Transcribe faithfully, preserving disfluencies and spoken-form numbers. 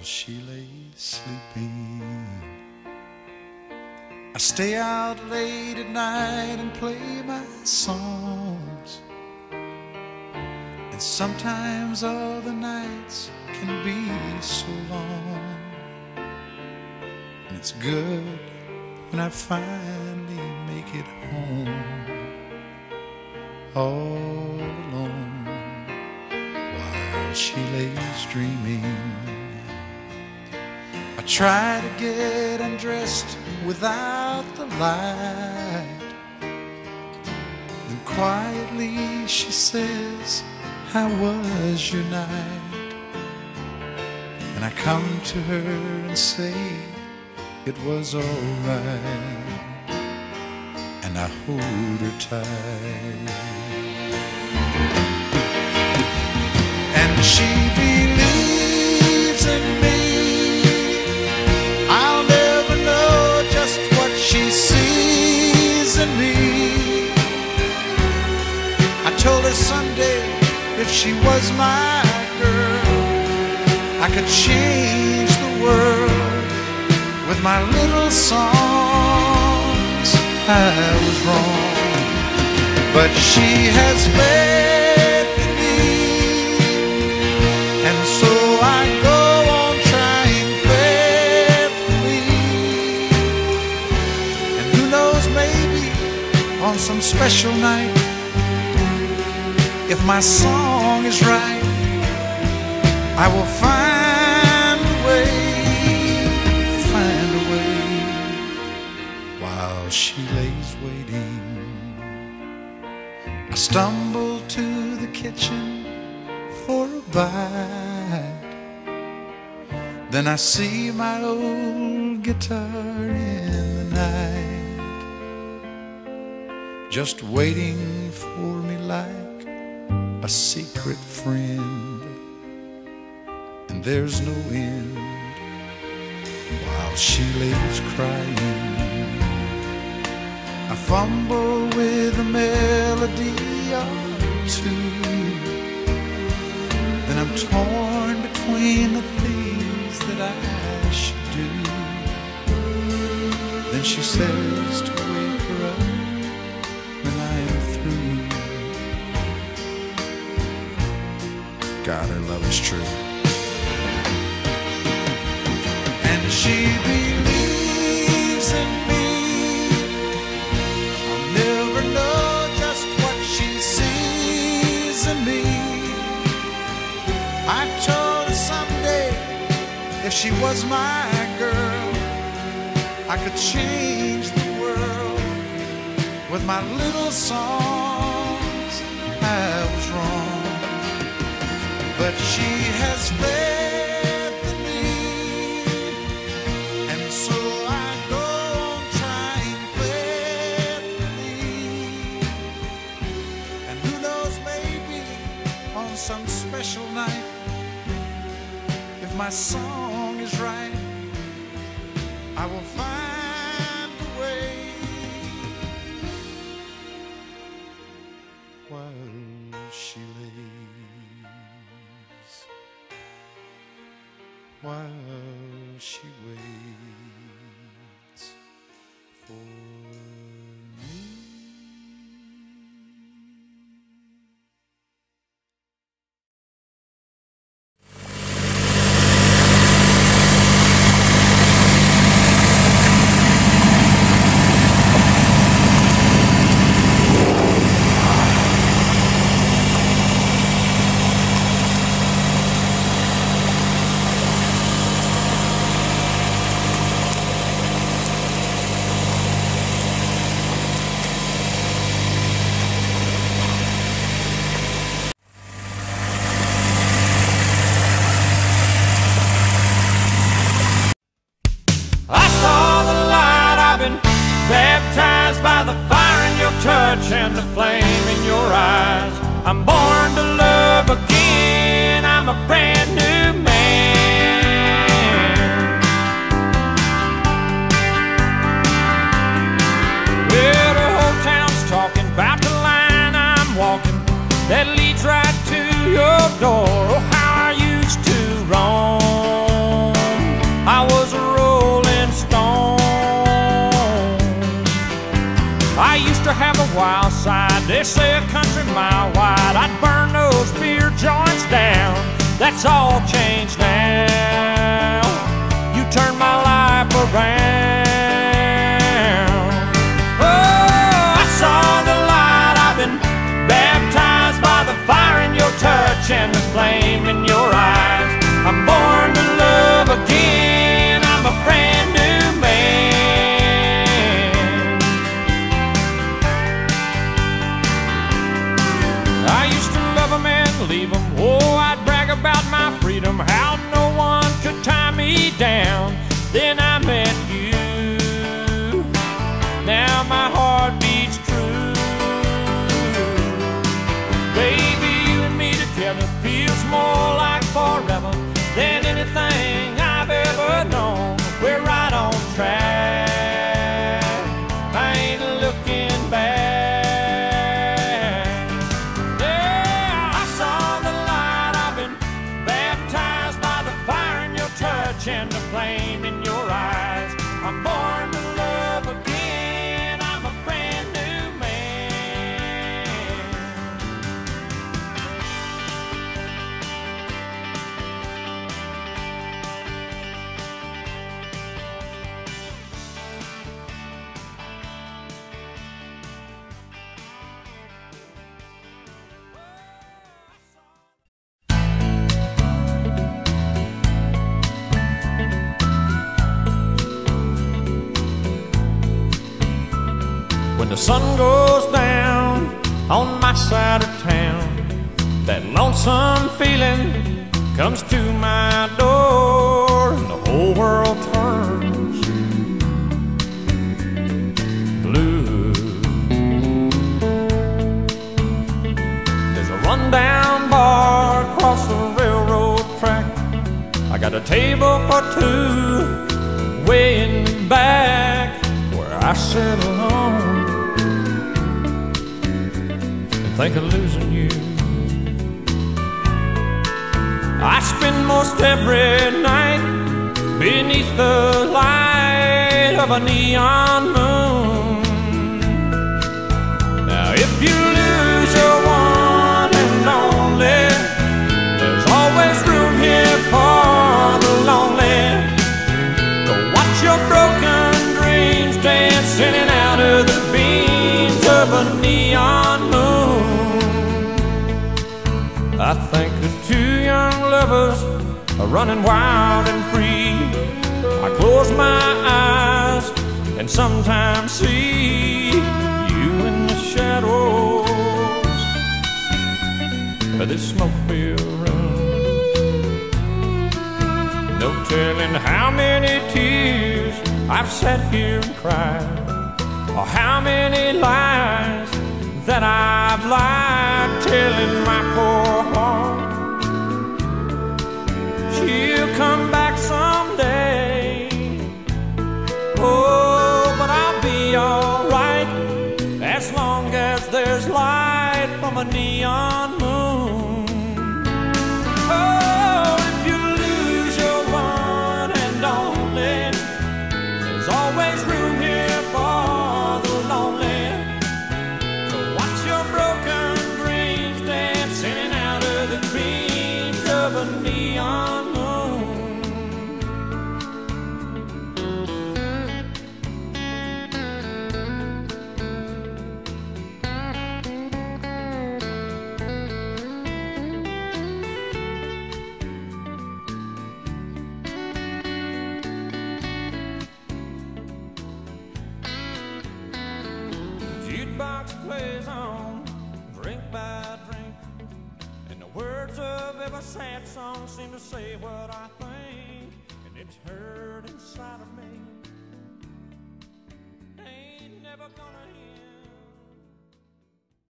while she lay sleeping. I stay out late at night and play my songs, and sometimes all the nights can be so long. And it's good when I finally make it home, all alone, while she lays dreaming. I try to get undressed without the light, then quietly she says, "How was your night?" And I come to her and say it was all right, and I hold her tight. And she believes in me. I'll never know just what she sees in me. I told her someday if she was my girl, I could change the world with my little songs. I was wrong, but she has faith in me, and so I go on trying faithfully. And who knows, maybe on some special night, if my song is right, I will find a way, find a way, while she lays waiting. I stumble to the kitchen for a bite, then I see my old guitar in the night, just waiting for me like a secret friend. And there's no end while she lays crying. I fumble with a melody or two, then I'm torn between the things that I should do. Then she says to wake her up when I am through. God, her love is true. And she believes in me. I'll never know just what she sees in me. I told her someday if she was my girl, I could change the world with my little songs. I was wrong, but she has faith in me, and so I go on trying faithfully. And who knows, maybe on some special night, if my song is right, I will find a way, while she lays, while she waits for me. Baptized by the fire in your touch and the flame in your eyes. I'm born to love again. I'm a brand new man. Well, the whole town's talking about the line I'm walking that leads right to your door. Oh, how I used to roam. it's all changed now. You turned my life around. Oh, I saw the light. I've been baptized by the fire in your touch and the flame in your eyes. I'm born to love again. I'm a brand new man. I used to love them and leave them. Oh, I'd brag about my freedom, how no one could tie me down. Then I met you. Now my heart beats true. Baby, you and me together feels more like forever than anything I've ever known. We're right on track. I ain't looking back. Yeah, I saw the light. I've been baptized by the fire in your touch and the flame in your eyes. I'm born to love again. I'm a brand new man. When the sun goes down on my side of town, that lonesome feeling comes to my door, and the whole world turns blue. There's a rundown bar across the railroad track. I got a table for two way in the back where I sit alone. Think of losing you. I spend most every night beneath the light of a neon moon. Now if you lose your one and only, there's always room here for the lonely. Go watch your broken dreams dancing out of the beams of a neon moon. I think of two young lovers are running wild and free. I close my eyes and sometimes see you in the shadows of this smoke-filled room. No telling how many tears I've sat here and cried, or how many lies that I've lied, telling my poor heart she'll come back someday. Oh, but I'll be alright as long as there's light from a neon moon. Oh, if you lose your one and only, there's always room here for the lonely. Broken dreams dancing out of the beams of a neon moon. The jukebox plays on drink by drink, and the words of every sad song seem to say what I think.